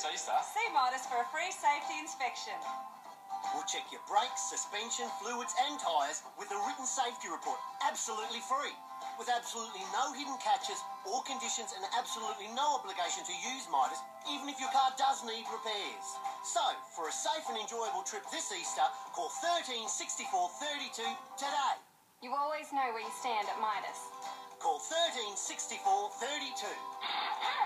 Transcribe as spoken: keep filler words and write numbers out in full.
this Easter. See Midas for a free safety inspection. We'll check your brakes, suspension, fluids and tyres with a written safety report, absolutely free, with absolutely no hidden catches or conditions and absolutely no obligation to use Midas, even if your car does need repairs. So, for a safe and enjoyable trip this Easter, call thirteen sixty-four thirty-two today. You always know where you stand at Midas. Call thirteen sixty-four thirty-two.